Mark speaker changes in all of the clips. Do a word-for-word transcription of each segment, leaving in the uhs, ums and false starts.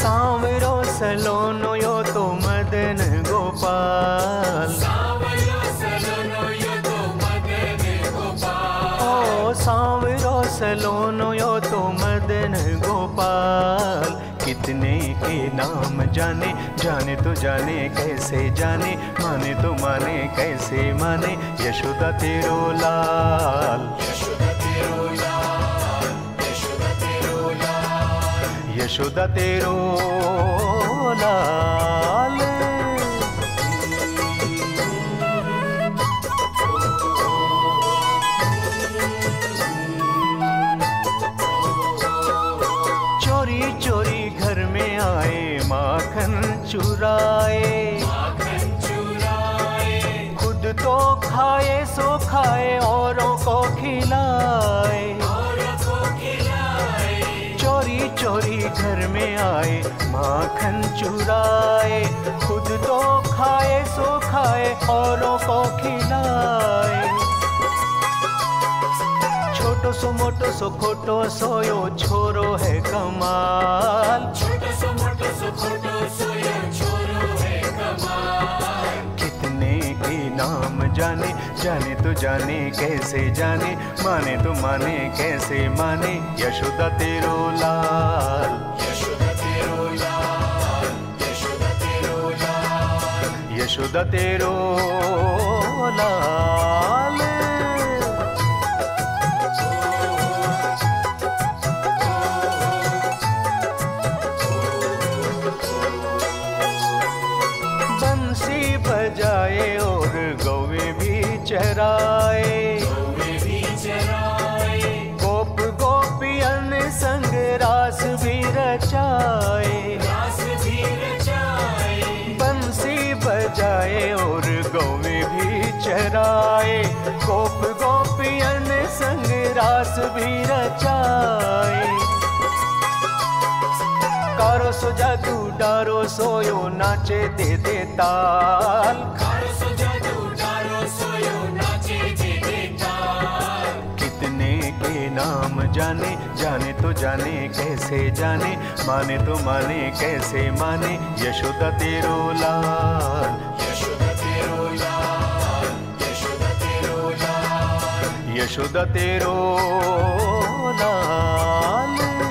Speaker 1: सांवरो सलोनो यो तो मदन गोपाल,
Speaker 2: सांवरो सलोनो यो तो मदन गोपाल,
Speaker 1: ओ सांवरो सलोनो यो तो मदन गोपाल। कितने के नाम जाने, जाने तो जाने कैसे जाने, माने तो माने कैसे माने, यशोदा तेरो लाल,
Speaker 2: यशोदा तेरो लाल, यशोदा तेरो लाल,
Speaker 1: यशोदा तेरो लाल। चोरी चोरी घर में आए माखन चुराए,
Speaker 2: माखन चुराए,
Speaker 1: खुद तो खाए सो खाए औरों को खिलाए,
Speaker 2: औरों को खिलाए,
Speaker 1: चोरी चोरी घर में आए माखन चुराए, खुद तो खाए सो खाए औरों को खिलाए। छोटो सो मोटो सो खोटो सो यो छोरो है कमाल,
Speaker 2: छोटो सो मोटो सो खोटो सो यो छोरो है कमाल।
Speaker 1: कितने के नाम जाने, जाने तो जाने कैसे जाने, माने तो माने कैसे माने, यशोदा तेरो लाल,
Speaker 2: यशोदा तेरो लाल, यशोदा तेरो लाल,
Speaker 1: यशोदा तेरो लाल। बंसी बजाए और गौवे भी चराए,
Speaker 2: गौवे भी चराए,
Speaker 1: गोप गोपियन संग रास भी रचाए,
Speaker 2: रास भी रचाए,
Speaker 1: बंसी बजाए और गौवे भी चराए, गोप गोपियन संग रास भी रचाए। कारो सो जादू डारो सोयो नाचे दे दे ताल,
Speaker 2: कारो सो जादू डारो सोयो नाचे दे दे ताल।
Speaker 1: कितने के नाम जाने, जाने तो जाने कैसे जाने, माने तो माने कैसे माने, यशोदा तेरो लाल,
Speaker 2: यशोदा तेरो लाल, यशोदा तेरो लाल,
Speaker 1: यशोदा तेरो लाल।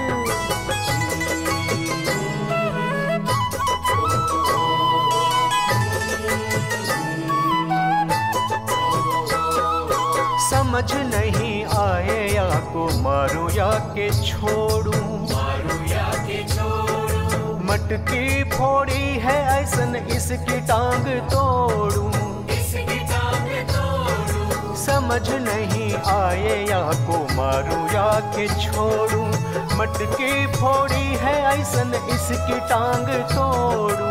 Speaker 1: समझ नहीं आए या को मारूं या के छोड़ूं,
Speaker 2: मारू या के छोड़ू,
Speaker 1: मटकी फोड़ी है ऐसन इसकी टांग तोड़ूं,
Speaker 2: इसकी टांग तोड़ू,
Speaker 1: समझ नहीं आए या को मारूं या के छोड़ूं, मटकी फोड़ी है ऐसन इसकी टांग तोड़ूं।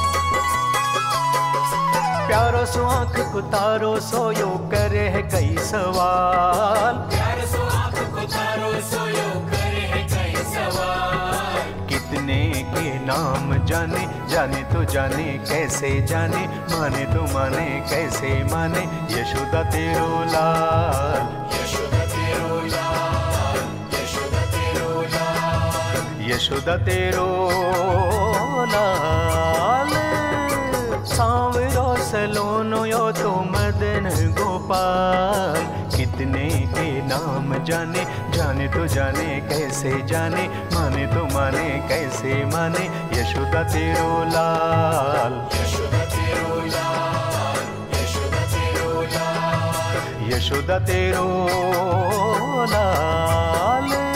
Speaker 1: प्यारो सो आंख को तारो सोयो करे है कई सवाल,
Speaker 2: प्यार सो आँख को तारो सोयो करे है कई सवाल।
Speaker 1: कितने के नाम जाने, जाने तो जाने कैसे जाने, माने तो माने कैसे माने, यशोदा तेरो लाल,
Speaker 2: यशोदा तेरो लाल, यशोदा तेरो लाल,
Speaker 1: यशोदा तेरो लाल। सांवरो सलोनो यो तो मदन गोपाल, कितने के नाम जाने, जाने तो जाने कैसे जाने, माने तो माने कैसे माने, यशोदा तेरो लाल,
Speaker 2: यशोदा तेरो लाल, यशोदा तेरो लाल,
Speaker 1: यशोदा तेरो लाल।